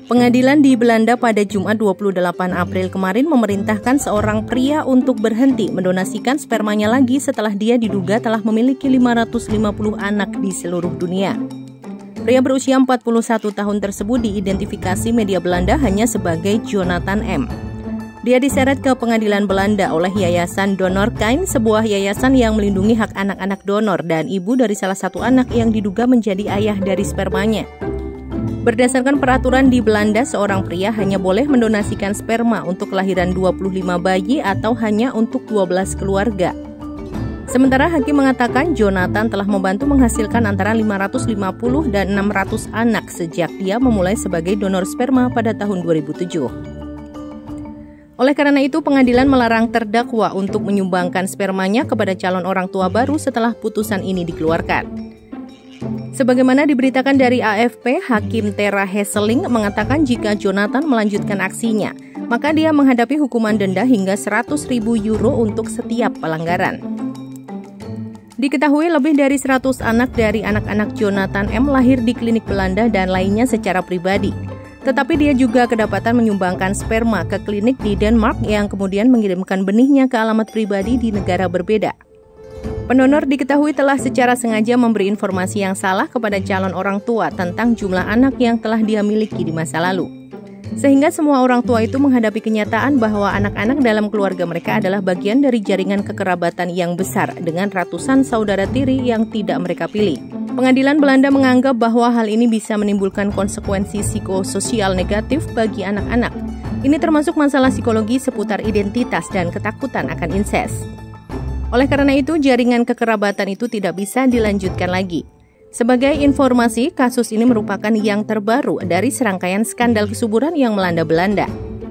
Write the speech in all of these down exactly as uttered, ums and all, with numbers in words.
Pengadilan di Belanda pada Jumat dua puluh delapan April kemarin memerintahkan seorang pria untuk berhenti mendonasikan spermanya lagi setelah dia diduga telah memiliki lima ratus lima puluh anak di seluruh dunia. Pria berusia empat puluh satu tahun tersebut diidentifikasi media Belanda hanya sebagai Jonathan M. Dia diseret ke pengadilan Belanda oleh Yayasan Donorkind, sebuah yayasan yang melindungi hak anak-anak donor dan ibu dari salah satu anak yang diduga menjadi ayah dari spermanya. Berdasarkan peraturan di Belanda, seorang pria hanya boleh mendonasikan sperma untuk kelahiran dua puluh lima bayi atau hanya untuk dua belas keluarga. Sementara hakim mengatakan Jonathan telah membantu menghasilkan antara lima ratus lima puluh dan enam ratus anak sejak dia memulai sebagai donor sperma pada tahun dua ribu tujuh. Oleh karena itu, pengadilan melarang terdakwa untuk menyumbangkan spermanya kepada calon orang tua baru setelah putusan ini dikeluarkan. Sebagaimana diberitakan dari A F P, Hakim Tera Hesseling mengatakan jika Jonathan melanjutkan aksinya, maka dia menghadapi hukuman denda hingga seratus ribu euro untuk setiap pelanggaran. Diketahui lebih dari seratus anak dari anak-anak Jonathan M lahir di klinik Belanda dan lainnya secara pribadi. Tetapi dia juga kedapatan menyumbangkan sperma ke klinik di Denmark yang kemudian mengirimkan benihnya ke alamat pribadi di negara berbeda. Pendonor diketahui telah secara sengaja memberi informasi yang salah kepada calon orang tua tentang jumlah anak yang telah dia miliki di masa lalu. Sehingga semua orang tua itu menghadapi kenyataan bahwa anak-anak dalam keluarga mereka adalah bagian dari jaringan kekerabatan yang besar dengan ratusan saudara tiri yang tidak mereka pilih. Pengadilan Belanda menganggap bahwa hal ini bisa menimbulkan konsekuensi psikososial negatif bagi anak-anak. Ini termasuk masalah psikologi seputar identitas dan ketakutan akan insest. Oleh karena itu, jaringan kekerabatan itu tidak bisa dilanjutkan lagi. Sebagai informasi, kasus ini merupakan yang terbaru dari serangkaian skandal kesuburan yang melanda Belanda.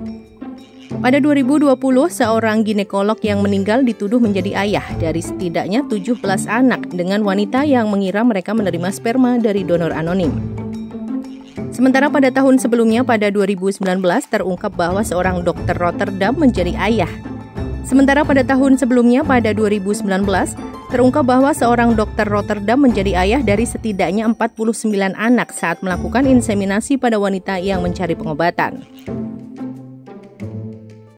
Pada dua ribu dua puluh, seorang ginekolog yang meninggal dituduh menjadi ayah dari setidaknya tujuh belas anak dengan wanita yang mengira mereka menerima sperma dari donor anonim. Sementara pada tahun sebelumnya, pada dua ribu sembilan belas, terungkap bahwa seorang dokter Rotterdam menjadi ayah. Sementara pada tahun sebelumnya, pada dua ribu sembilan belas, terungkap bahwa seorang dokter Rotterdam menjadi ayah dari setidaknya empat puluh sembilan anak saat melakukan inseminasi pada wanita yang mencari pengobatan.